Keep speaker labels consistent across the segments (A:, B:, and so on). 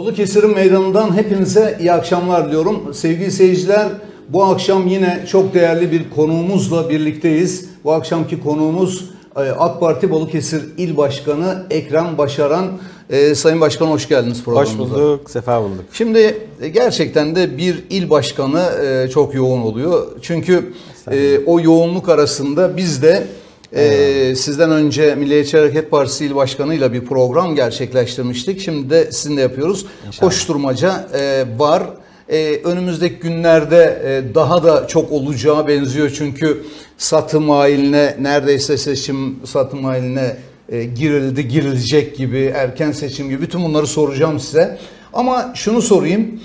A: Balıkesir'in meydanından hepinize iyi akşamlar diliyorum. Sevgili seyirciler, bu akşam yine çok değerli bir konuğumuzla birlikteyiz. Bu akşamki konuğumuz AK Parti Balıkesir İl Başkanı Ekrem Başaran. Sayın Başkan, hoş geldiniz programımıza.
B: Hoş bulduk, sefa bulduk.
A: Şimdi gerçekten de bir il başkanı çok yoğun oluyor. Çünkü o yoğunluk arasında biz de sizden önce Milliyetçi Hareket Partisi İl Başkanı ile bir program gerçekleştirmiştik. Şimdi de sizinle yapıyoruz. İnşallah. Koşturmaca var. Önümüzdeki günlerde daha da çok olacağı benziyor. Çünkü satım haline, neredeyse seçim satım haline girilecek gibi, erken seçim gibi, bütün bunları soracağım size. Ama şunu sorayım.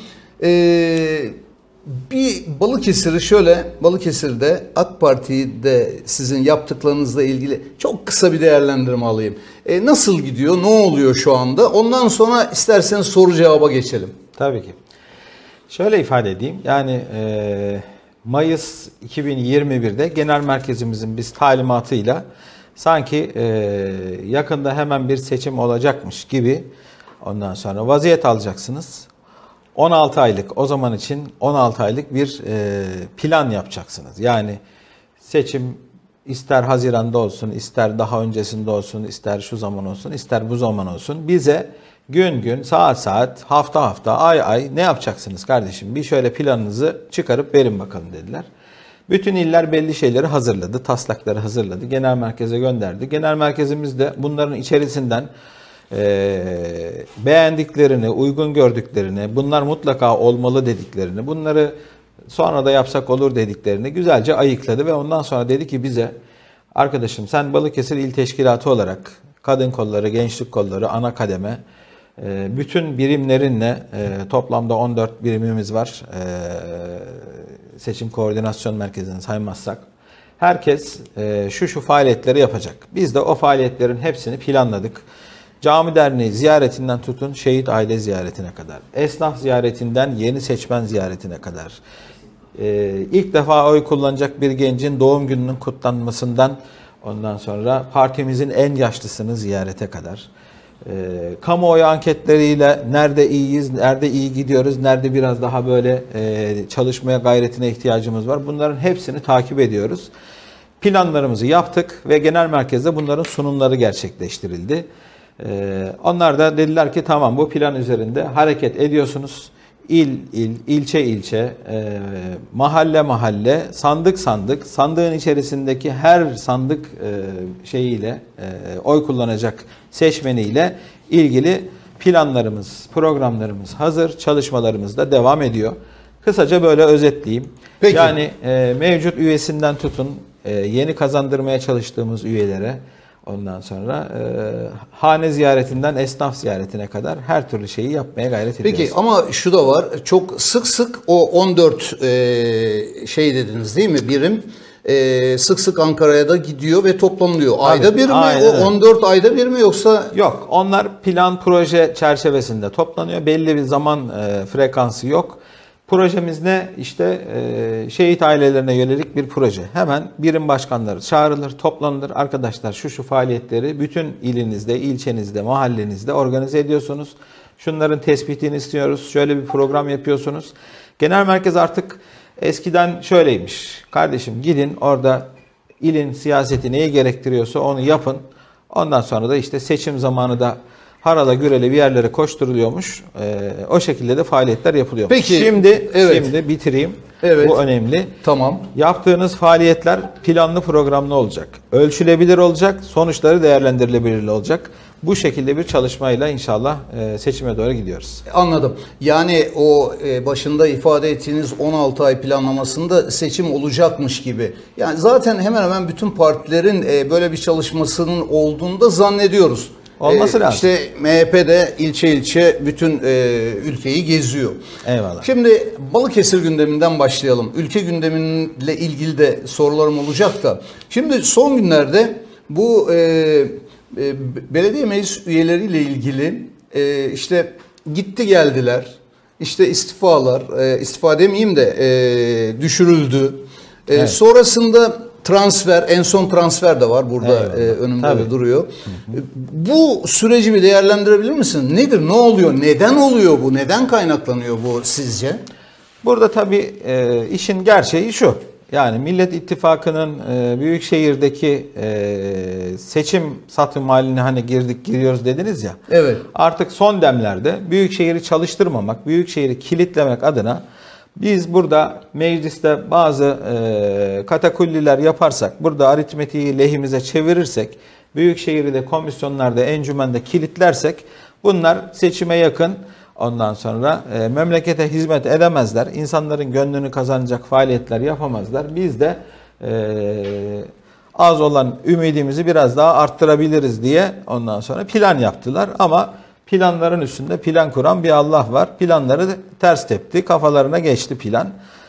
A: Bir Balıkesir'i şöyle, Balıkesir'de AK Parti'de sizin yaptıklarınızla ilgili çok kısa bir değerlendirme alayım. Nasıl gidiyor, ne oluyor şu anda? Ondan sonra isterseniz soru cevaba geçelim.
B: Tabii ki. Şöyle ifade edeyim. Yani Mayıs 2021'de genel merkezimizin biz talimatıyla sanki yakında hemen bir seçim olacakmış gibi ondan sonra vaziyet alacaksınız. 16 aylık, o zaman için 16 aylık bir plan yapacaksınız. Yani seçim ister Haziran'da olsun, ister daha öncesinde olsun, ister şu zaman olsun, ister bu zaman olsun, bize gün gün, saat saat, hafta hafta, ay ay ne yapacaksınız kardeşim? Bir şöyle planınızı çıkarıp verin bakalım dediler. Bütün iller belli şeyleri hazırladı, taslakları hazırladı, genel merkeze gönderdi. Genel merkezimiz de bunların içerisinden beğendiklerini, uygun gördüklerini, bunlar mutlaka olmalı dediklerini, bunları sonra da yapsak olur dediklerini güzelce ayıkladı ve ondan sonra dedi ki bize, arkadaşım sen Balıkesir İl Teşkilatı olarak kadın kolları, gençlik kolları, ana kademe, bütün birimlerinle toplamda 14 birimimiz var. Seçim Koordinasyon Merkezi'ni saymazsak. Herkes şu faaliyetleri yapacak. Biz de o faaliyetlerin hepsini planladık. Cami derneği ziyaretinden tutun şehit aile ziyaretine kadar, esnaf ziyaretinden yeni seçmen ziyaretine kadar, ilk defa oy kullanacak bir gencin doğum gününün kutlanmasından ondan sonra partimizin en yaşlısını ziyarete kadar, kamuoyu anketleriyle nerede iyiyiz, nerede iyi gidiyoruz, nerede biraz daha böyle çalışmaya gayretine ihtiyacımız var, bunların hepsini takip ediyoruz. Planlarımızı yaptık ve genel merkezde bunların sunumları gerçekleştirildi. Onlar da dediler ki tamam, bu plan üzerinde hareket ediyorsunuz. İl il, ilçe ilçe, mahalle mahalle, sandık sandık, sandığın içerisindeki her sandık şeyiyle, oy kullanacak seçmeniyle ilgili planlarımız, programlarımız hazır, çalışmalarımız da devam ediyor. Kısaca böyle özetleyeyim. Peki. Yani mevcut üyesinden tutun, yeni kazandırmaya çalıştığımız üyelere, ondan sonra hane ziyaretinden esnaf ziyaretine kadar her türlü şeyi yapmaya gayret ediyoruz.
A: Peki ama şu da var, çok sık sık o 14 şey dediniz değil mi, birim sık sık Ankara'ya da gidiyor ve toplanılıyor. Ayda bir mi? O 14 ayda bir mi yoksa?
B: Yok, onlar plan proje çerçevesinde toplanıyor. Belli bir zaman frekansı yok. Projemiz ne? İşte şehit ailelerine yönelik bir proje. Hemen birim başkanları çağrılır, toplanılır. Arkadaşlar şu faaliyetleri bütün ilinizde, ilçenizde, mahallenizde organize ediyorsunuz. Şunların tespitini istiyoruz. Şöyle bir program yapıyorsunuz. Genel merkez artık eskiden şöyleymiş. Kardeşim gidin orada ilin siyaseti neyi gerektiriyorsa onu yapın. Ondan sonra da işte seçim zamanı da harala gürele bir yerlere koşturuluyormuş. O şekilde de faaliyetler yapılıyor.
A: Peki.
B: Şimdi bitireyim.
A: Evet.
B: Bu önemli.
A: Tamam.
B: Yaptığınız faaliyetler planlı programlı olacak. Ölçülebilir olacak. Sonuçları değerlendirilebilir olacak. Bu şekilde bir çalışmayla inşallah seçime doğru gidiyoruz.
A: Anladım. Yani o başında ifade ettiğiniz 16 ay planlamasında seçim olacakmış gibi. Yani zaten hemen hemen bütün partilerin böyle bir çalışmasının olduğunu da zannediyoruz.
B: Olması lazım.
A: İşte MHP de ilçe ilçe bütün ülkeyi geziyor.
B: Eyvallah.
A: Şimdi Balıkesir gündeminden başlayalım. Ülke gündemiyle ilgili de sorularım olacak da. Şimdi son günlerde bu belediye meclis üyeleriyle ilgili işte gitti geldiler. İşte istifalar, istifa demeyeyim de düşürüldü. Evet. Sonrasında transfer, en son transfer de var burada önümde de duruyor. Bu süreci bir değerlendirebilir misin? Nedir? Ne oluyor? Neden oluyor bu? Neden kaynaklanıyor bu sizce?
B: Burada tabii işin gerçeği şu. Yani Millet İttifakı'nın Büyükşehir'deki seçim satım haline hani giriyoruz dediniz ya.
A: Evet.
B: Artık son demlerde Büyükşehir'i çalıştırmamak, Büyükşehir'i kilitlemek adına biz burada mecliste bazı katakulliler yaparsak, burada aritmetiği lehimize çevirirsek, Büyükşehir'i de komisyonlarda, encümende kilitlersek bunlar seçime yakın, ondan sonra memlekete hizmet edemezler. İnsanların gönlünü kazanacak faaliyetler yapamazlar. Biz de az olan ümidimizi biraz daha arttırabiliriz diye ondan sonra plan yaptılar. Ama planların üstünde plan kuran bir Allah var. Planları ters tepti. Kafalarına geçti plan.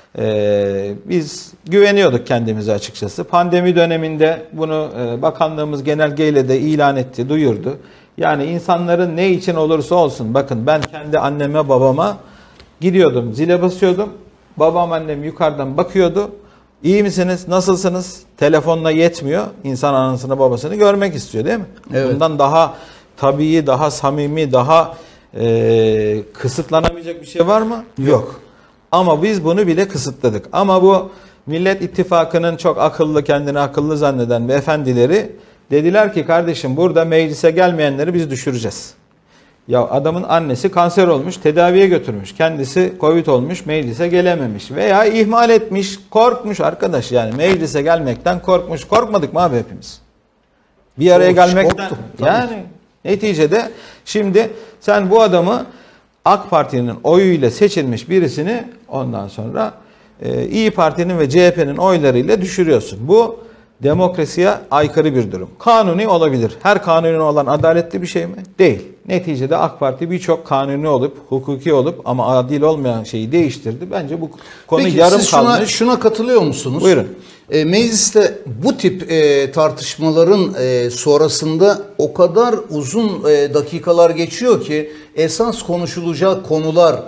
B: Biz güveniyorduk kendimize açıkçası. Pandemi döneminde bunu bakanlığımız genelgeyle de ilan etti, duyurdu. Yani insanların ne için olursa olsun, bakın ben kendi anneme babama gidiyordum, zile basıyordum. Babam annem yukarıdan bakıyordu. İyi misiniz, nasılsınız? Telefonla yetmiyor. İnsan anasını babasını görmek istiyor değil mi?
A: Evet.
B: Bundan daha tabii, daha samimi, daha kısıtlanamayacak bir şey var mı? Yok. Ama biz bunu bile kısıtladık. Ama bu Millet İttifakı'nın çok akıllı, kendini akıllı zanneden beyefendileri dediler ki kardeşim burada meclise gelmeyenleri biz düşüreceğiz. Ya adamın annesi kanser olmuş, tedaviye götürmüş. Kendisi Covid olmuş, meclise gelememiş. Veya ihmal etmiş, korkmuş arkadaş. Yani meclise gelmekten korkmuş. Korkmadık mı abi hepimiz? Bir araya gelmekten. Yani neticede şimdi sen bu adamı AK Parti'nin oyuyla seçilmiş birisini ondan sonra İyi Parti'nin ve CHP'nin oylarıyla düşürüyorsun. Bu demokrasiye aykırı bir durum. Kanuni olabilir. Her kanuni olan adaletli bir şey mi? Değil. Neticede AK Parti birçok kanuni olup, hukuki olup ama adil olmayan şeyi değiştirdi. Bence bu konu
A: peki,
B: yarım
A: siz
B: kalmış.
A: Şuna katılıyor musunuz?
B: Buyurun.
A: Mecliste bu tip tartışmaların sonrasında o kadar uzun dakikalar geçiyor ki esas konuşulacak konular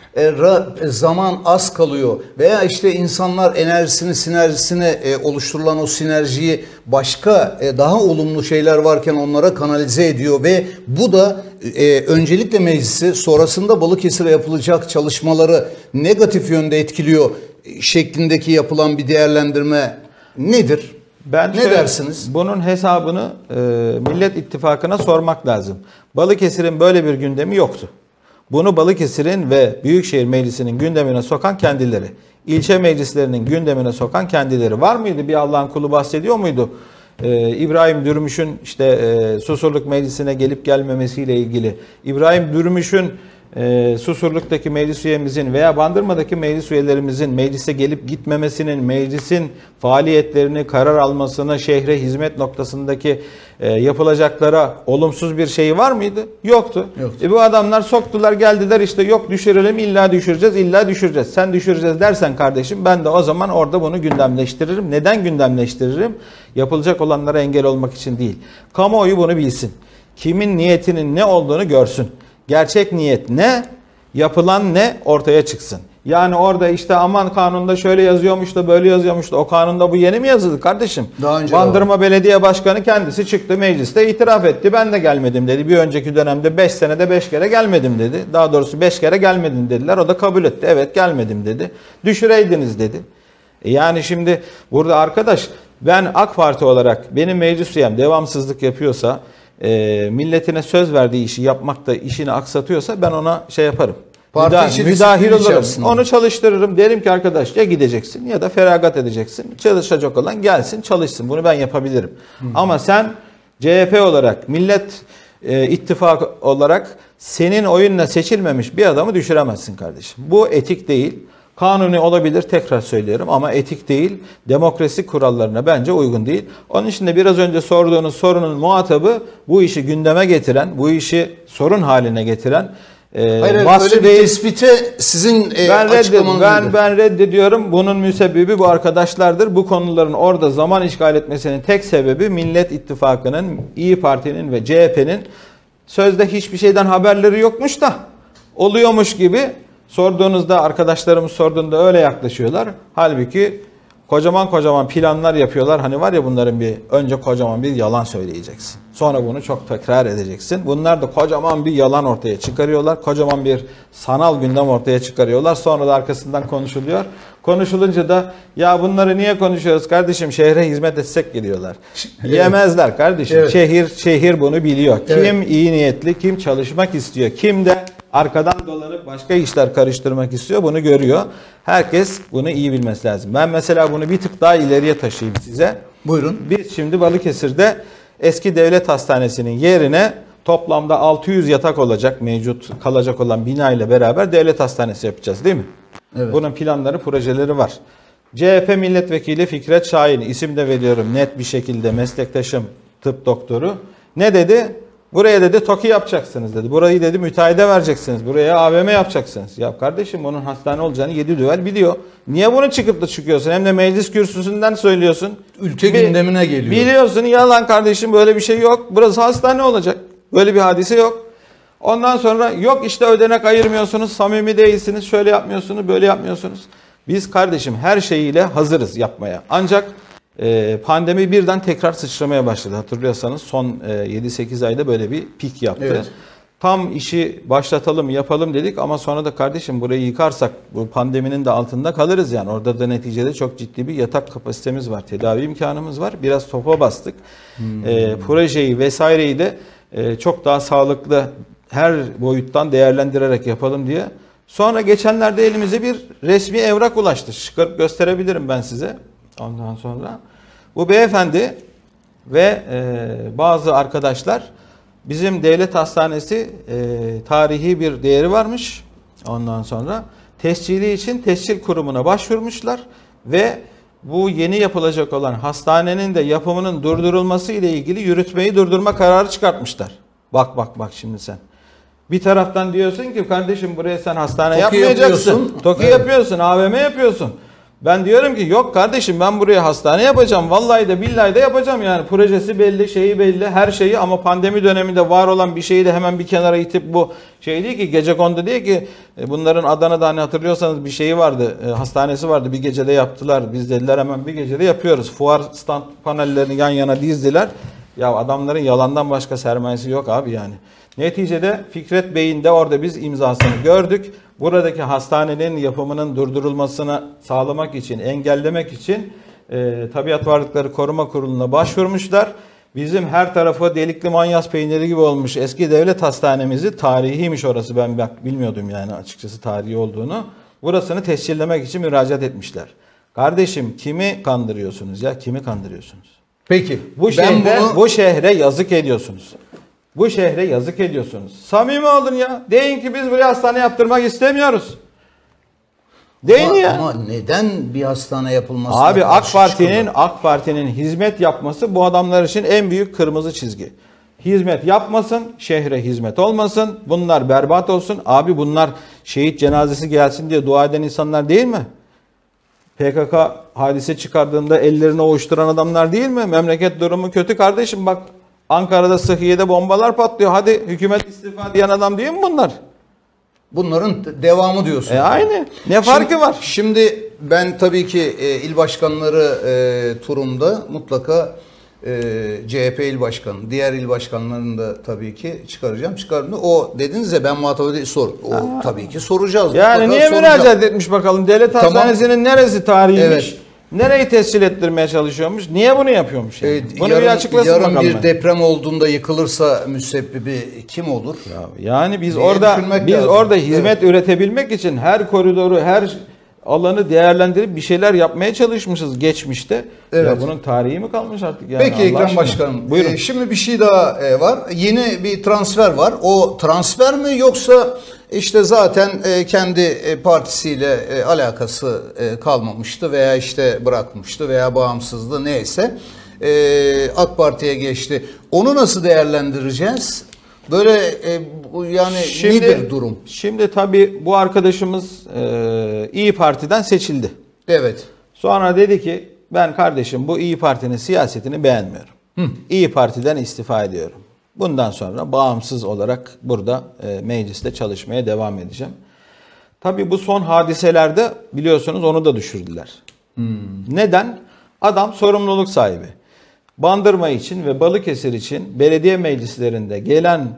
A: zaman az kalıyor veya işte insanlar enerjisini, sinerjisini oluşturulan o sinerjiyi başka daha olumlu şeyler varken onlara kanalize ediyor ve bu da öncelikle meclisi, sonrasında Balıkesir'e yapılacak çalışmaları negatif yönde etkiliyor şeklindeki yapılan bir değerlendirme nedir? Ne dersiniz?
B: Bunun hesabını Millet İttifakı'na sormak lazım. Balıkesir'in böyle bir gündemi yoktu. Bunu Balıkesir'in ve Büyükşehir Meclisi'nin gündemine sokan kendileri. İlçe meclislerinin gündemine sokan kendileri. Var mıydı bir Allah'ın kulu bahsediyor muydu? İbrahim Dürmüş'ün işte Susurluk Meclisi'ne gelip gelmemesiyle ilgili. İbrahim Dürmüş'ün Susurluk'taki meclis üyemizin veya Bandırma'daki meclis üyelerimizin meclise gelip gitmemesinin, meclisin faaliyetlerini, karar almasını, şehre hizmet noktasındaki yapılacaklara olumsuz bir şey var mıydı? Yoktu. Bu adamlar soktular, geldiler işte yok düşürelim, illa düşüreceğiz, illa düşüreceğiz. Sen düşüreceğiz dersen kardeşim ben de o zaman orada bunu gündemleştiririm. Neden gündemleştiririm? Yapılacak olanlara engel olmak için değil. Kamuoyu bunu bilsin. Kimin niyetinin ne olduğunu görsün. Gerçek niyet ne? Yapılan ne? Ortaya çıksın. Yani orada işte aman kanunda şöyle yazıyormuş da böyle yazıyormuş da o kanunda bu yeni mi yazıldı kardeşim?
A: Daha önce
B: Bandırma Belediye Başkanı kendisi çıktı mecliste itiraf etti. Ben de gelmedim dedi. Bir önceki dönemde 5 senede 5 kere gelmedim dedi. Daha doğrusu 5 kere gelmedim dediler. O da kabul etti. Evet gelmedim dedi. Düşüreydiniz dedi. Yani şimdi burada arkadaş ben AK Parti olarak benim meclis üyem devamsızlık yapıyorsa milletine söz verdiği işi yapmakta işini aksatıyorsa ben ona şey yaparım. Müdahil olurum. Onu çalıştırırım. Derim ki arkadaş ya gideceksin ya da feragat edeceksin. Çalışacak olan gelsin çalışsın. Bunu ben yapabilirim. Ama sen CHP olarak Millet İttifakı olarak senin oyunla seçilmemiş bir adamı düşüremezsin kardeşim. Bu etik değil. Kanuni olabilir tekrar söylüyorum ama etik değil. Demokrasi kurallarına bence uygun değil. Onun için de biraz önce sorduğunuz sorunun muhatabı bu işi gündeme getiren, bu işi sorun haline getiren
A: öyle bir tespite sizin açıklamanız
B: ben reddediyorum. Bunun müsebbibi bu arkadaşlardır. Bu konuların orada zaman işgal etmesinin tek sebebi Millet İttifakı'nın, İyi Parti'nin ve CHP'nin sözde hiçbir şeyden haberleri yokmuş da oluyormuş gibi sorduğunuzda arkadaşlarımız sorduğunda öyle yaklaşıyorlar. Halbuki kocaman kocaman planlar yapıyorlar. Hani var ya bunların önce kocaman bir yalan söyleyeceksin. Sonra bunu çok tekrar edeceksin. Bunlar da kocaman bir yalan ortaya çıkarıyorlar. Kocaman bir sanal gündem ortaya çıkarıyorlar. Sonra da arkasından konuşuluyor. Konuşulunca da ya bunları niye konuşuyoruz kardeşim, şehre hizmet etsek geliyorlar. Yemezler kardeşim.
A: Evet.
B: Şehir bunu biliyor. Kim
A: Evet.
B: iyi niyetli, kim çalışmak istiyor, kim de arkadan dolanıp başka işler karıştırmak istiyor, bunu görüyor. Herkes bunu iyi bilmesi lazım. Ben mesela bunu bir tık daha ileriye taşıyayım size.
A: Buyurun.
B: Biz şimdi Balıkesir'de eski devlet hastanesinin yerine toplamda 600 yatak olacak, mevcut kalacak olan bina ile beraber devlet hastanesi yapacağız değil mi?
A: Evet.
B: Bunun planları, projeleri var. CHP milletvekili Fikret Şahin, isim de veriyorum net bir şekilde, meslektaşım, tıp doktoru. Ne dedi? Buraya dedi TOKİ yapacaksınız dedi. Burayı dedi müteahhide vereceksiniz. Buraya AVM yapacaksınız. Ya kardeşim bunun hastane olacağını 7 düvel biliyor. Niye bunu çıkıp da çıkıyorsun? Hem de meclis kürsüsünden söylüyorsun.
A: Ülke gündemine geliyor.
B: Biliyorsun, yalan kardeşim, böyle bir şey yok. Burası hastane olacak. Böyle bir hadise yok. Ondan sonra yok işte ödenek ayırmıyorsunuz, samimi değilsiniz, şöyle yapmıyorsunuz, böyle yapmıyorsunuz. Biz kardeşim her şeyiyle hazırız yapmaya. Ancak pandemi birden tekrar sıçramaya başladı. Hatırlıyorsanız son 7-8 ayda böyle bir pik yaptı.
A: Evet.
B: Tam işi başlatalım, yapalım dedik ama sonra da kardeşim burayı yıkarsak bu pandeminin de altında kalırız yani. Orada da neticede çok ciddi bir yatak kapasitemiz var, tedavi imkanımız var. Biraz topa bastık. Projeyi vesaireyi de çok daha sağlıklı her boyuttan değerlendirerek yapalım diye. Sonra geçenlerde elimize bir resmi evrak ulaştı. Çıkarıp gösterebilirim ben size. Ondan sonra bu beyefendi ve bazı arkadaşlar bizim devlet hastanesi tarihi bir değeri varmış. Ondan sonra tescili için tescil kurumuna başvurmuşlar ve bu yeni yapılacak olan hastanenin de yapımının durdurulması ile ilgili yürütmeyi durdurma kararı çıkartmışlar. Bak şimdi sen. Bir taraftan diyorsun ki kardeşim buraya sen hastane
A: TOKİ
B: yapmayacaksın.
A: yapıyorsun.
B: TOKİ
A: Evet.
B: yapıyorsun, AVM yapıyorsun. Ben diyorum ki yok kardeşim ben buraya hastane yapacağım. Vallahi de billahi de yapacağım yani. Projesi belli, şeyi belli, her şeyi, ama pandemi döneminde var olan bir şeyi de hemen bir kenara itip bu şey değil ki, gecekondu değil ki. Bunların Adana'da hani hatırlıyorsanız bir şeyi vardı, hastanesi vardı, bir gecede yaptılar. Biz dediler hemen bir gecede yapıyoruz. Fuar stand panellerini yan yana dizdiler. Ya adamların yalandan başka sermayesi yok abi yani. Neticede Fikret Bey'in de orada biz imzasını gördük. Buradaki hastanenin yapımının durdurulmasını sağlamak için, engellemek için Tabiat Varlıkları Koruma Kurulu'na başvurmuşlar. Bizim her tarafı delikli manyas peyniri gibi olmuş eski devlet hastanemizi, tarihiymiş orası, ben bilmiyordum yani açıkçası tarihi olduğunu. Burasını tescillemek için müracaat etmişler. Kardeşim kimi kandırıyorsunuz ya? Kimi kandırıyorsunuz?
A: Peki.
B: Bu şehre yazık ediyorsunuz. Bu şehre yazık ediyorsunuz. Samimi olun ya. Deyin ki biz buraya hastane yaptırmak istemiyoruz. Deyin ya.
A: Ama neden bir hastane yapılması?
B: Abi AK Parti'nin hizmet yapması bu adamlar için en büyük kırmızı çizgi. Hizmet yapmasın, şehre hizmet olmasın, bunlar berbat olsun. Abi bunlar şehit cenazesi gelsin diye dua eden insanlar değil mi? PKK hadise çıkardığında ellerini ovuşturan adamlar değil mi? Memleket durumu kötü kardeşim, bak Ankara'da Sıhhiye'de bombalar patlıyor. Hadi hükümet istifa diyen adam değil mi bunlar?
A: Bunların devamı diyorsun.
B: Aynı. Ne farkı var?
A: Şimdi ben tabii ki il başkanları turumda mutlaka CHP il başkanı, diğer il başkanlarını da tabii ki çıkaracağım. O dediniz ya, ben muhatap değil, tabii ki soracağız.
B: Yani niye müracaat etmiş bakalım? Devlet
A: Tamam.
B: hastanesinin neresi tarihiymiş?
A: Evet.
B: Nereyi tescil ettirmeye çalışıyormuş? Niye bunu yapıyormuş? Yani? Bunu bir açıklasın
A: yarın
B: bakalım.
A: bir deprem olduğunda yıkılırsa müsebbibi kim olur?
B: Yani biz
A: Diye
B: orada
A: lazım.
B: hizmet üretebilmek için her koridoru, her alanı değerlendirip bir şeyler yapmaya çalışmışız geçmişte.
A: Evet.
B: Ya bunun tarihi mi kalmış artık yani?
A: Peki
B: Allah
A: Ekrem
B: aşkına.
A: Başkanım.
B: Buyurun.
A: Şimdi bir şey daha var. Yeni bir transfer var. O transfer mi, yoksa işte zaten kendi partisiyle alakası kalmamıştı veya işte bırakmıştı veya bağımsızlığı neyse AK Parti'ye geçti. Onu nasıl değerlendireceğiz? Böyle yani nedir durum?
B: Şimdi tabii bu arkadaşımız İyi Parti'den seçildi.
A: Evet.
B: Sonra dedi ki ben kardeşim bu İyi Parti'nin siyasetini beğenmiyorum. İyi Parti'den istifa ediyorum. Bundan sonra bağımsız olarak burada mecliste çalışmaya devam edeceğim. Tabii bu son hadiselerde biliyorsunuz onu da düşürdüler. Neden? Adam sorumluluk sahibi. Bandırma için ve Balıkesir için belediye meclislerinde gelen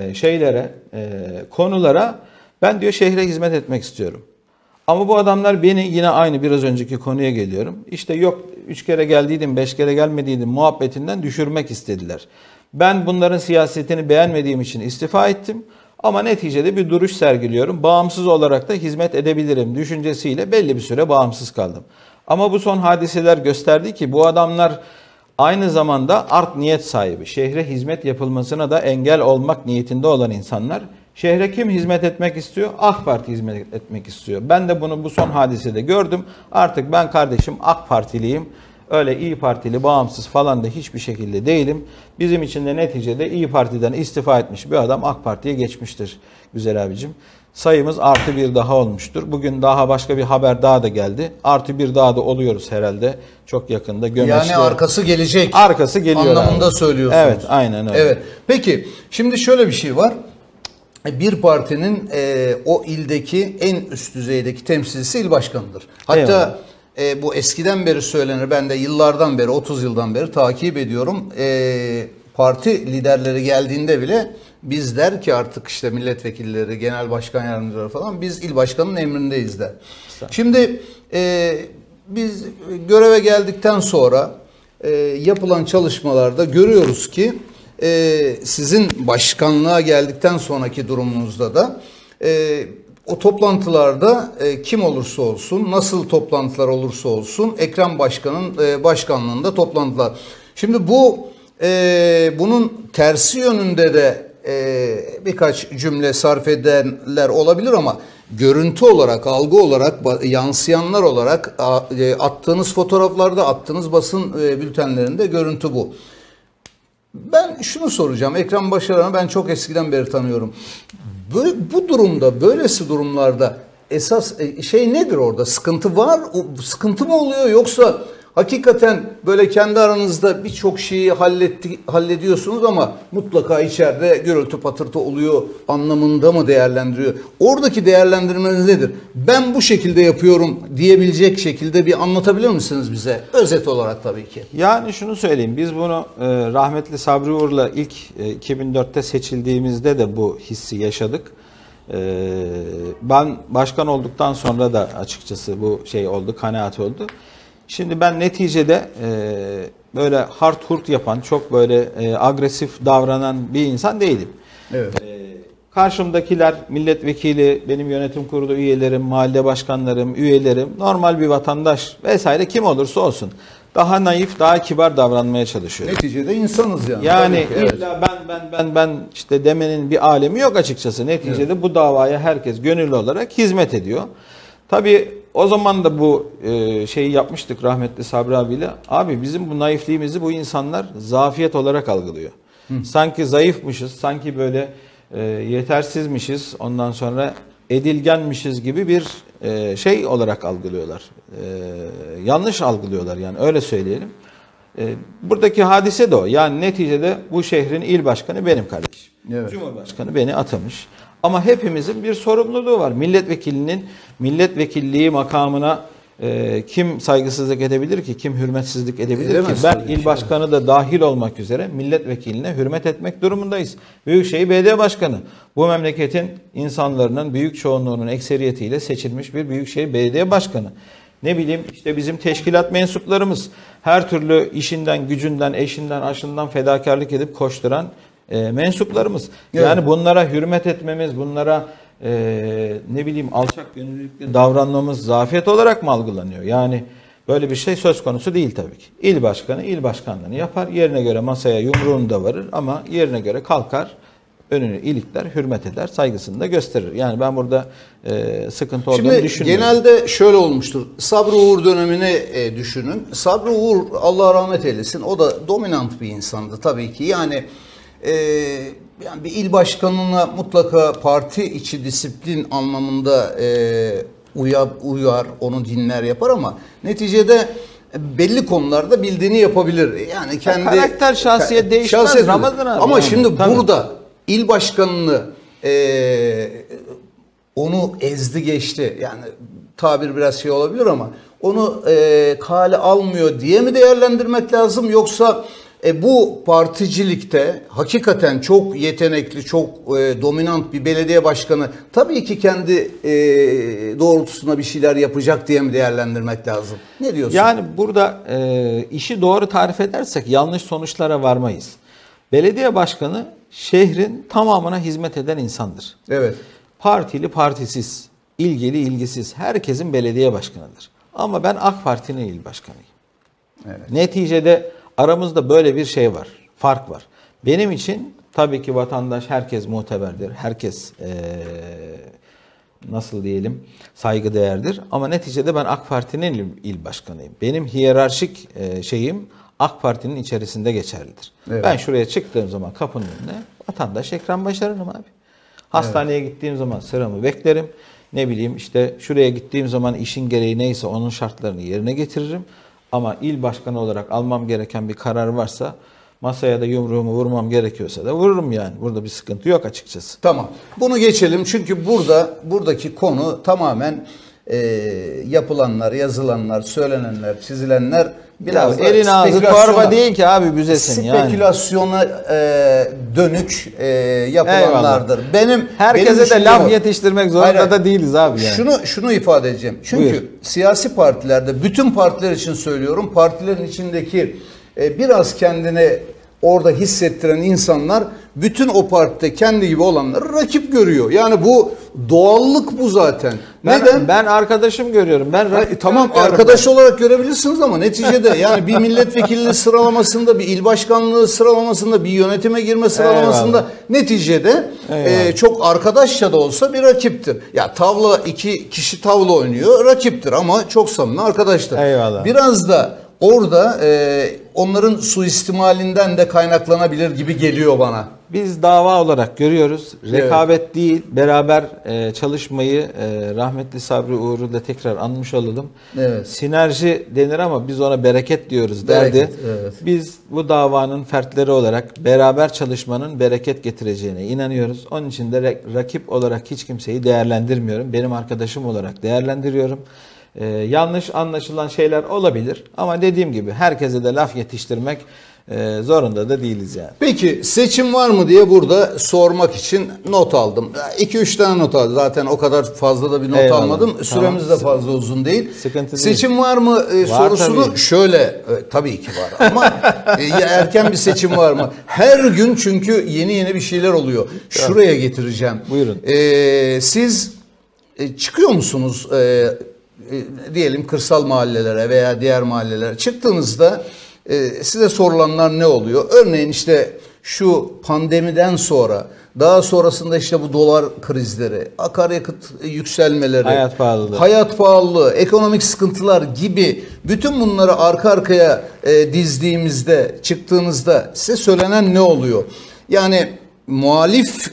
B: konulara ben diyor şehre hizmet etmek istiyorum. Ama bu adamlar beni yine aynı biraz önceki konuya geliyorum. İşte yok 3 kere geldiydim 5 kere gelmediydim muhabbetinden düşürmek istediler. Ben bunların siyasetini beğenmediğim için istifa ettim. Ama neticede bir duruş sergiliyorum. Bağımsız olarak da hizmet edebilirim düşüncesiyle belli bir süre bağımsız kaldım. Ama bu son hadiseler gösterdi ki bu adamlar aynı zamanda art niyet sahibi. Şehre hizmet yapılmasına da engel olmak niyetinde olan insanlar. Şehre kim hizmet etmek istiyor? AK Parti hizmet etmek istiyor. Ben de bunu bu son hadisede gördüm. Artık ben kardeşim AK Partiliyim. Öyle İyi Partili, bağımsız falan da hiçbir şekilde değilim. Bizim için de neticede İyi Parti'den istifa etmiş bir adam AK Parti'ye geçmiştir güzel abicim. Sayımız +1 daha olmuştur. Bugün daha başka bir haber daha da geldi. +1 daha da oluyoruz herhalde. Çok yakında gömeçli.
A: Yani arkası gelecek.
B: Arkası geliyor
A: anlamında
B: abi.
A: Söylüyorsunuz.
B: Evet, aynen öyle.
A: Evet. Peki şimdi şöyle bir şey var. Bir partinin o ildeki en üst düzeydeki temsilcisi il başkanıdır. Hatta bu eskiden beri söylenir. Ben de yıllardan beri, 30 yıldan beri takip ediyorum. Parti liderleri geldiğinde bile biz der ki artık işte milletvekilleri, genel başkan yardımcıları falan biz il başkanının emrindeyiz der. Şimdi biz göreve geldikten sonra yapılan çalışmalarda görüyoruz ki sizin başkanlığa geldikten sonraki durumunuzda da o toplantılarda kim olursa olsun, nasıl toplantılar olursa olsun Ekrem Başkan'ın başkanlığında toplantılar. Şimdi bunun tersi yönünde de birkaç cümle sarf edenler olabilir ama görüntü olarak, algı olarak, yansıyanlar olarak attığınız fotoğraflarda, attığınız basın bültenlerinde görüntü bu. Ben şunu soracağım. Ekrem Başaran'ı ben çok eskiden beri tanıyorum. Bu durumda, böylesi durumlarda esas şey nedir orada? Sıkıntı var? Sıkıntı mı oluyor yoksa hakikaten böyle kendi aranızda birçok şeyi hallediyorsunuz ama mutlaka içeride gürültü patırtı oluyor anlamında mı değerlendiriyor? Oradaki değerlendirmeniz nedir? Ben bu şekilde yapıyorum diyebilecek şekilde bir anlatabilir misiniz bize? Özet olarak tabii ki.
B: Yani şunu söyleyeyim. Biz bunu rahmetli Sabri Uğur'la ilk 2004'te seçildiğimizde de bu hissi yaşadık. Ben başkan olduktan sonra da açıkçası bu şey oldu, kanaat oldu. Şimdi ben neticede böyle hart hurt yapan, çok böyle agresif davranan bir insan değilim.
A: Evet.
B: Karşımdakiler milletvekili, benim yönetim kurulu üyelerim, mahalle başkanlarım, üyelerim, normal bir vatandaş vesaire kim olursa olsun. Daha naif, daha kibar davranmaya çalışıyorum.
A: Neticede insanız yani.
B: Yani
A: evet.
B: illa ben işte demenin bir alemi yok açıkçası. Neticede bu davaya herkes gönüllü olarak hizmet ediyor. Tabii o zaman da bu şeyi yapmıştık rahmetli Sabri abiyle. Abi bizim bu naifliğimizi bu insanlar zafiyet olarak algılıyor. Sanki zayıfmışız, sanki böyle yetersizmişiz, ondan sonra edilgenmişiz gibi bir şey olarak algılıyorlar. Yanlış algılıyorlar yani öyle söyleyelim. Buradaki hadise de o. Yani neticede bu şehrin il başkanı benim kardeşim.
A: Evet.
B: Cumhurbaşkanı beni atamış. Ama hepimizin bir sorumluluğu var. Milletvekilinin milletvekilliği makamına kim saygısızlık edebilir ki? Kim hürmetsizlik edebilir
A: Edemez
B: ki? Ben
A: tabii
B: il başkanı da dahil olmak üzere milletvekiline hürmet etmek durumundayız. Büyükşehir Belediye Başkanı bu memleketin insanların büyük çoğunluğunun ekseriyetiyle seçilmiş bir Büyükşehir Belediye Başkanı. Ne bileyim işte bizim teşkilat mensuplarımız her türlü işinden, gücünden, eşinden, aşından fedakarlık edip koşturan mensuplarımız.
A: Evet.
B: Yani bunlara hürmet etmemiz, bunlara ne bileyim alçak gönüllülükle davranmamız zafiyet olarak mı algılanıyor? Yani böyle bir şey söz konusu değil tabii ki. İl başkanı il başkanlığını yapar, yerine göre masaya yumruğunu da varır ama yerine göre kalkar, önünü ilikler, hürmet eder, saygısını da gösterir. Yani ben burada sıkıntı olduğunu düşünmüyorum.
A: Genelde şöyle olmuştur. Sabri Uğur dönemini düşünün. Sabri Uğur Allah rahmet eylesin. O da dominant bir insandı tabii ki. Yani bir il başkanına mutlaka parti içi disiplin anlamında uyar, onu dinler yapar ama neticede belli konularda bildiğini yapabilir. Yani kendi
B: karakter, şahsiyet değişmez Ramazan abi.
A: Ama
B: yani,
A: şimdi
B: tabii.
A: burada il başkanını onu ezdi geçti. Yani tabir biraz şey olabilir ama onu kale almıyor diye mi değerlendirmek lazım? Yoksa bu particilikte hakikaten çok yetenekli, çok dominant bir belediye başkanı tabii ki kendi doğrultusuna bir şeyler yapacak diye mi değerlendirmek lazım? Ne diyorsun?
B: Yani burada işi doğru tarif edersek yanlış sonuçlara varmayız. Belediye başkanı şehrin tamamına hizmet eden insandır.
A: Evet.
B: Partili, partisiz, ilgili, ilgisiz herkesin belediye başkanıdır. Ama ben AK Parti'nin il başkanıyım.
A: Evet.
B: Neticede aramızda böyle bir şey var, fark var. Benim için tabii ki vatandaş herkes muteberdir, herkes nasıl diyelim saygıdeğerdir. Ama neticede ben AK Parti'nin il başkanıyım. Benim hiyerarşik şeyim AK Parti'nin içerisinde geçerlidir.
A: Evet.
B: Ben şuraya çıktığım zaman kapının önüne vatandaş ekran başarırım abi. Hastaneye gittiğim zaman sıramı beklerim. Ne bileyim işte şuraya gittiğim zaman işin gereği neyse onun şartlarını yerine getiririm. Ama il başkanı olarak almam gereken bir karar varsa masaya da yumruğumu vurmam gerekiyorsa da vururum yani. Burada bir sıkıntı yok açıkçası.
A: Tamam. Bunu geçelim çünkü buradaki konu tamamen yapılanlar, yazılanlar, söylenenler, çizilenler biraz
B: ya elin ağzı torba değil ki abi büzesin yani.
A: Spekülasyona dönük yapılanlardır.
B: Eyvallah. Herkese de laf yetiştirmek zorunda da değiliz abi yani.
A: Şunu ifade edeceğim. Çünkü
B: Buyur.
A: siyasi partilerde, bütün partiler için söylüyorum, partilerin içindeki biraz kendini orada hissettiren insanlar bütün o partide kendi gibi olanları rakip görüyor. Yani bu doğallık bu zaten. Neden?
B: Ben arkadaşım görüyorum.
A: Tamam arkadaş olarak görebilirsiniz ama neticede yani bir milletvekilliği sıralamasında, bir il başkanlığı sıralamasında, bir yönetime girme sıralamasında neticede çok arkadaşça da olsa bir rakiptir. Ya tavla, iki kişi tavla oynuyor, rakiptir ama çok samimi arkadaştır.
B: Eyvallah.
A: Biraz da orada onların suistimalinden de kaynaklanabilir gibi geliyor bana.
B: Biz dava olarak görüyoruz. Rekabet değil, beraber çalışmayı rahmetli Sabri Uğur'u da tekrar anmış olalım.
A: Evet.
B: Sinerji denir ama biz ona bereket diyoruz derdi.
A: Bereket, evet.
B: Biz bu davanın fertleri olarak beraber çalışmanın bereket getireceğine inanıyoruz. Onun için de rakip olarak hiç kimseyi değerlendirmiyorum. Benim arkadaşım olarak değerlendiriyorum. Yanlış anlaşılan şeyler olabilir ama dediğim gibi herkese de laf yetiştirmek zorunda da değiliz yani.
A: Peki seçim var mı diye burada sormak için not aldım. 2-3 tane not aldım. Zaten o kadar fazla da bir not
B: Eyvallah.
A: almadım. Süremiz
B: Tamam.
A: de fazla uzun değil.
B: Sıkıntı değil.
A: Seçim var mı sorusunu
B: tabii.
A: şöyle tabii ki var ama erken bir seçim var mı? Her gün çünkü yeni bir şeyler oluyor. Şuraya getireceğim.
B: Buyurun.
A: Siz çıkıyor musunuz diyelim kırsal mahallelere veya diğer mahallelere çıktığınızda size sorulanlar ne oluyor? Örneğin işte şu pandemiden sonra, daha sonrasında işte bu dolar krizleri, akaryakıt yükselmeleri, hayat pahalılığı, ekonomik sıkıntılar gibi bütün bunları arka arkaya dizdiğimizde, çıktığınızda size söylenen ne oluyor? Yani muhalif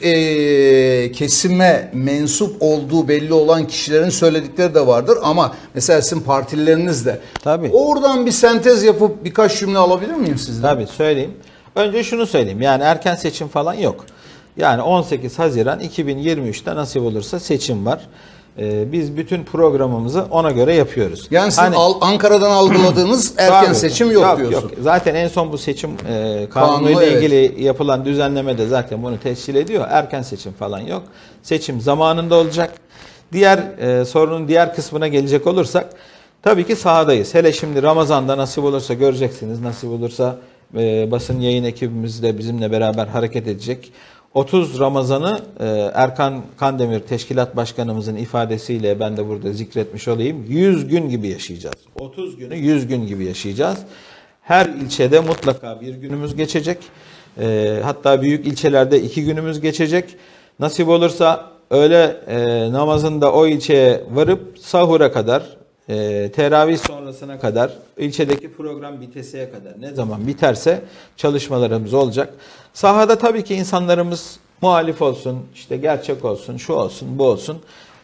A: kesime mensup olduğu belli olan kişilerin söyledikleri de vardır ama mesela sizin partileriniz de.
B: Tabii.
A: Oradan bir sentez yapıp birkaç cümle alabilir miyim sizden?
B: Tabii söyleyeyim. Önce şunu söyleyeyim. Yani erken seçim falan yok. Yani 18 Haziran 2023'te nasip olursa seçim var. Biz bütün programımızı ona göre yapıyoruz.
A: Yani sizin Ankara'dan algıladığınız erken seçim yok diyorsun.
B: Yok. Zaten en son bu seçim kanunuyla ilgili yapılan düzenleme de zaten bunu tescil ediyor. Erken seçim falan yok. Seçim zamanında olacak. Diğer sorunun diğer kısmına gelecek olursak tabii ki sahadayız. Hele şimdi Ramazan'da nasip olursa göreceksiniz. Nasip olursa basın yayın ekibimiz de bizimle beraber hareket edecek. 30 Ramazan'ı Erkan Kandemir Teşkilat Başkanımızın ifadesiyle ben de burada zikretmiş olayım. 100 gün gibi yaşayacağız. 30 günü 100 gün gibi yaşayacağız. Her ilçede mutlaka bir günümüz geçecek. Hatta büyük ilçelerde 2 günümüz geçecek. Nasip olursa öğle namazında o ilçeye varıp sahura kadar, teravih sonrasına kadar, ilçedeki program biteseye kadar ne zaman biterse çalışmalarımız olacak. Sahada tabii ki insanlarımız muhalif olsun, işte gerçek olsun, şu olsun, bu olsun.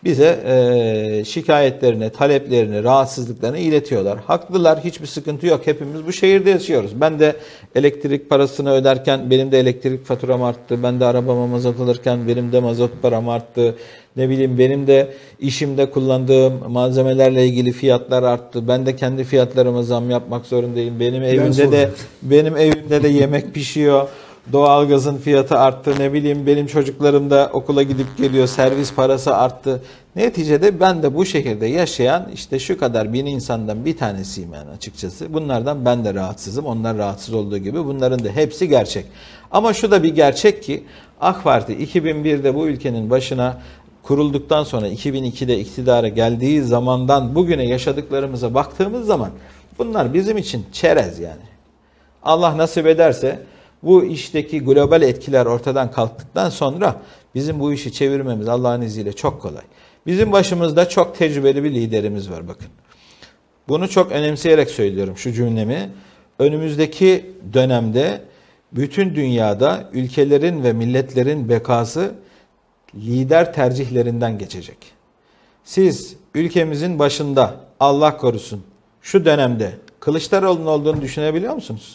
B: bize şikayetlerini, taleplerini, rahatsızlıklarını iletiyorlar. Haklılar, hiçbir sıkıntı yok. Hepimiz bu şehirde yaşıyoruz. Ben de elektrik parasını öderken benim de elektrik faturam arttı. Ben de arabama mazot alırken benim de mazot param arttı. Ne bileyim, benim de işimde kullandığım malzemelerle ilgili fiyatlar arttı. Ben de kendi fiyatlarıma zam yapmak zorundayım. Benim evimde de yemek pişiyor. Doğalgazın fiyatı arttı. Ne bileyim, benim çocuklarım da okula gidip geliyor. Servis parası arttı. Neticede ben de bu şehirde yaşayan işte şu kadar bin insandan bir tanesiyim yani açıkçası. Bunlardan ben de rahatsızım. Onlar rahatsız olduğu gibi bunların da hepsi gerçek. Ama şu da bir gerçek ki AK Parti 2001'de bu ülkenin başına kurulduktan sonra 2002'de iktidara geldiği zamandan bugüne yaşadıklarımıza baktığımız zaman bunlar bizim için çerez yani. Allah nasip ederse bu işteki global etkiler ortadan kalktıktan sonra bizim bu işi çevirmemiz Allah'ın izniyle çok kolay. Bizim başımızda çok tecrübeli bir liderimiz var bakın. Bunu çok önemseyerek söylüyorum şu cümlemi. Önümüzdeki dönemde bütün dünyada ülkelerin ve milletlerin bekası lider tercihlerinden geçecek. Siz ülkemizin başında Allah korusun şu dönemde Kılıçdaroğlu'nun olduğunu düşünebiliyor musunuz?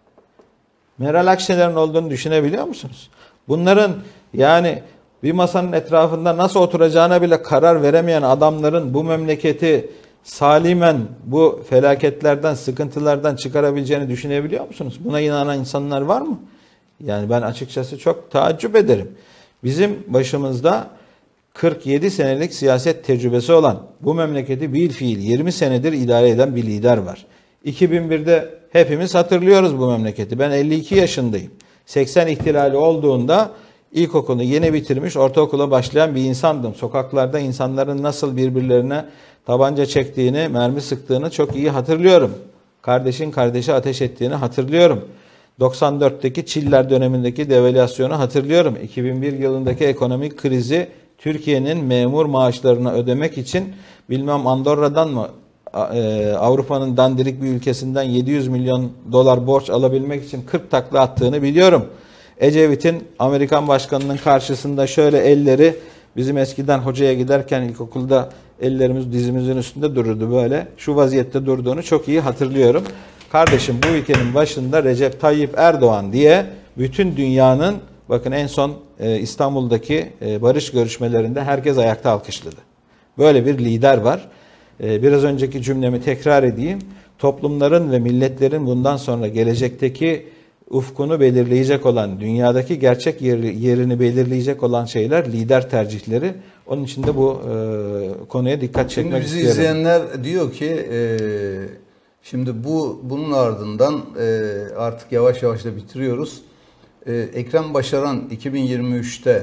B: Meral Akşener'in olduğunu düşünebiliyor musunuz? Bunların yani bir masanın etrafında nasıl oturacağına bile karar veremeyen adamların bu memleketi salimen bu felaketlerden, sıkıntılardan çıkarabileceğini düşünebiliyor musunuz? Buna inanan insanlar var mı? Yani ben açıkçası çok taaccüp ederim. Bizim başımızda 47 senelik siyaset tecrübesi olan, bu memleketi bir fiil 20 senedir idare eden bir lider var. 2001'de hepimiz hatırlıyoruz bu memleketi. Ben 52 yaşındayım. 80 ihtilali olduğunda ilkokulu yeni bitirmiş, ortaokula başlayan bir insandım. Sokaklarda insanların nasıl birbirlerine tabanca çektiğini, mermi sıktığını çok iyi hatırlıyorum. Kardeşin kardeşe ateş ettiğini hatırlıyorum. 94'teki Çiller dönemindeki devalüasyonu hatırlıyorum. 2001 yılındaki ekonomik krizi, Türkiye'nin memur maaşlarını ödemek için bilmem Andorra'dan mı Avrupa'nın dandirik bir ülkesinden 700 milyon dolar borç alabilmek için 40 takla attığını biliyorum. Ecevit'in Amerikan başkanının karşısında şöyle elleri, bizim eskiden hocaya giderken ilkokulda ellerimiz dizimizin üstünde dururdu böyle. Şu vaziyette durduğunu çok iyi hatırlıyorum. Kardeşim bu ülkenin başında Recep Tayyip Erdoğan diye bütün dünyanın, bakın en son İstanbul'daki barış görüşmelerinde herkes ayakta alkışladı. Böyle bir lider var. Biraz önceki cümlemi tekrar edeyim. Toplumların ve milletlerin bundan sonra gelecekteki ufkunu belirleyecek olan, dünyadaki gerçek yerini belirleyecek olan şeyler lider tercihleri. Onun için de bu konuya dikkat çekmek istiyorum.
A: Bizi izleyenler diyor ki şimdi bunun ardından artık yavaş yavaş da bitiriyoruz. Ekrem Başaran 2023'te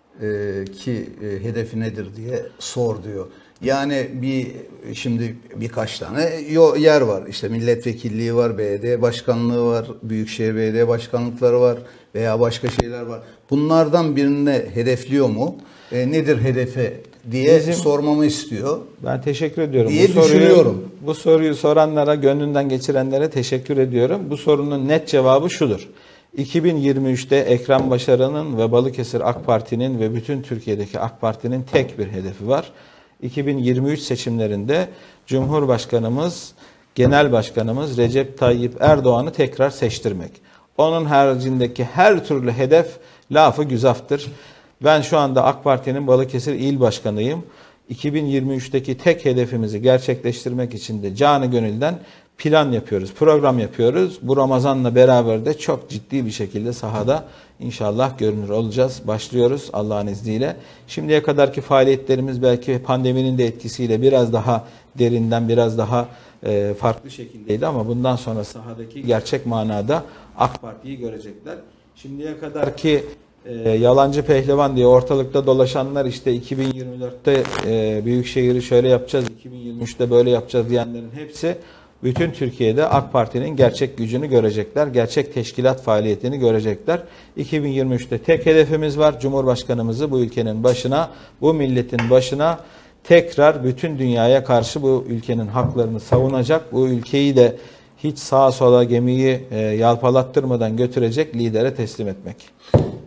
A: ki hedefi nedir diye sor diyor. Yani şimdi birkaç tane yer var. İşte milletvekilliği var, belediye başkanlığı var, büyükşehir belediye başkanlıkları var veya başka şeyler var. Bunlardan birini hedefliyor mu? Nedir hedefi diye sormamı istiyor.
B: Ben teşekkür ediyorum.
A: Diye düşünüyorum.
B: Bu soruyu soranlara, gönlünden geçirenlere teşekkür ediyorum. Bu sorunun net cevabı şudur. 2023'te Ekrem Başaran'ın ve Balıkesir AK Parti'nin ve bütün Türkiye'deki AK Parti'nin tek bir hedefi var. 2023 seçimlerinde Cumhurbaşkanımız, Genel Başkanımız Recep Tayyip Erdoğan'ı tekrar seçtirmek. Onun haricindeki her türlü hedef lafı güzaftır. Ben şu anda AK Parti'nin Balıkesir İl Başkanıyım. 2023'teki tek hedefimizi gerçekleştirmek için de canı gönülden plan yapıyoruz, program yapıyoruz. Bu Ramazan'la beraber de çok ciddi bir şekilde sahada inşallah görünür olacağız. Başlıyoruz Allah'ın izniyle. Şimdiye kadarki faaliyetlerimiz belki pandeminin de etkisiyle biraz daha derinden, biraz daha farklı şekildeydi ama bundan sonra sahadaki gerçek manada AK Parti'yi görecekler. Şimdiye kadarki yalancı pehlivan diye ortalıkta dolaşanlar işte 2024'te Büyükşehir'i şöyle yapacağız, 2023'te böyle yapacağız diyenlerin hepsi bütün Türkiye'de AK Parti'nin gerçek gücünü görecekler, gerçek teşkilat faaliyetini görecekler. 2023'te tek hedefimiz var. Cumhurbaşkanımızı bu ülkenin başına, bu milletin başına tekrar bütün dünyaya karşı bu ülkenin haklarını savunacak, bu ülkeyi de hiç sağa sola gemiyi yalpalattırmadan götürecek lidere teslim etmek.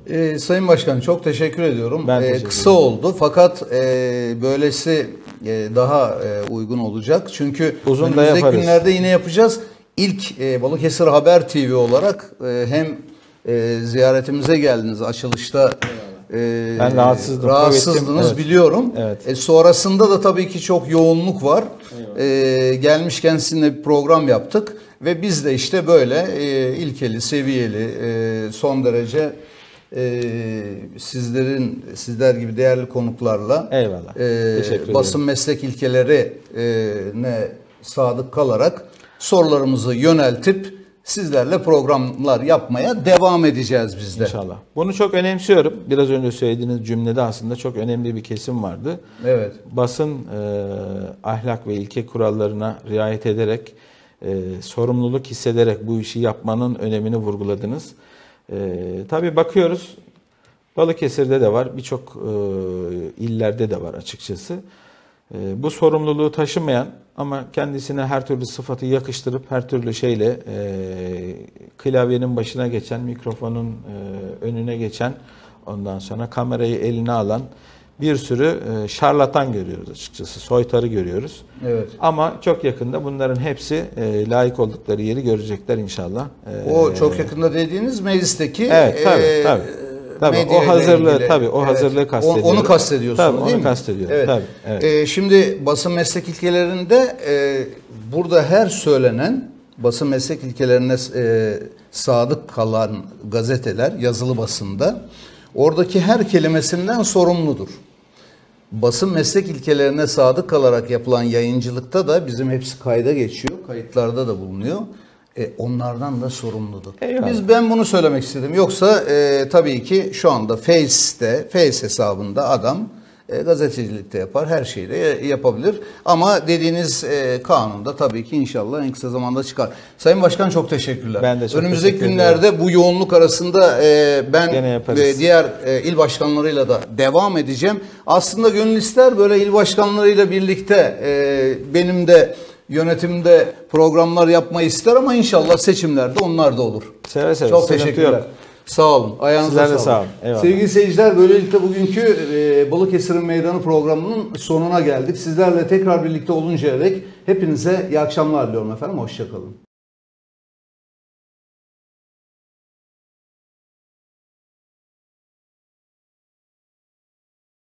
A: Sayın Başkan çok teşekkür ediyorum.
B: Ben teşekkür
A: Kısa
B: ederim.
A: oldu fakat böylesi daha uygun olacak. Çünkü
B: Uzun da
A: önümüzdeki
B: yaparız.
A: günlerde yine yapacağız. İlk Balıkesir Haber TV olarak hem ziyaretimize geldiniz açılışta.
B: Ben rahatsızdım.
A: Rahatsızdınız
B: Evet.
A: biliyorum.
B: Evet.
A: Sonrasında da tabii ki çok yoğunluk var. Gelmişken sizinle bir program yaptık ve biz de işte böyle ilkeli, seviyeli, son derece sizler gibi değerli konuklarla
B: Eyvallah. Teşekkür
A: basın meslek ilkelerine sadık kalarak sorularımızı yöneltip sizlerle programlar yapmaya devam edeceğiz biz de.
B: İnşallah. Bunu çok önemsiyorum. Biraz önce söylediğiniz cümlede aslında çok önemli bir kesim vardı.
A: Evet.
B: Basın ahlak ve ilke kurallarına riayet ederek, sorumluluk hissederek bu işi yapmanın önemini vurguladınız. Tabii bakıyoruz, Balıkesir'de de var, birçok illerde de var açıkçası. Bu sorumluluğu taşımayan ama kendisine her türlü sıfatı yakıştırıp her türlü şeyle klavyenin başına geçen, mikrofonun önüne geçen, ondan sonra kamerayı eline alan bir sürü şarlatan görüyoruz açıkçası. Soytarı görüyoruz.
A: Evet.
B: Ama çok yakında bunların hepsi layık oldukları yeri görecekler inşallah.
A: O çok yakında dediğiniz meclisteki
B: Evet, tabii. Tabii
A: medya
B: o
A: ile
B: hazırlığı
A: ilgili.
B: tabii o hazırlığı kastediyorum.
A: Onu kastediyorsunuz
B: tabii,
A: değil
B: onu
A: mi?
B: kastediyorum.
A: Evet.
B: Tabii. Evet.
A: Şimdi basın meslek ilkelerinde burada her söylenen basın meslek ilkelerine sadık kalan gazeteler yazılı basında oradaki her kelimesinden sorumludur. Basın meslek ilkelerine sadık kalarak yapılan yayıncılıkta da bizim hepsi kayda geçiyor. Kayıtlarda da bulunuyor. Onlardan da sorumludur.
B: Eyvallah.
A: Ben bunu söylemek istedim. Yoksa tabii ki şu anda Face hesabında adam gazetecilikte yapar, her şeyi de yapabilir. Ama dediğiniz kanunda tabii ki inşallah en kısa zamanda çıkar. Sayın Başkan çok teşekkürler.
B: Ben de çok
A: Önümüzdeki
B: teşekkür
A: günlerde bu yoğunluk arasında ben
B: Gene yaparız.
A: ve diğer il başkanlarıyla da devam edeceğim. Aslında gönül ister böyle il başkanlarıyla birlikte benim de yönetimde programlar yapmayı ister ama inşallah seçimlerde onlar da olur.
B: Seve seve.
A: Çok
B: sıkıntı
A: teşekkürler.
B: yok.
A: Sağ olun. Ayağınıza
B: Sizler de
A: sağlık.
B: sağ olun. Eyvallah.
A: Sevgili seyirciler, böylelikle bugünkü Balıkesir'in Meydanı programının sonuna geldik. Sizlerle tekrar birlikte oluncaya dek hepinize iyi akşamlar diliyorum efendim. Hoşça kalın.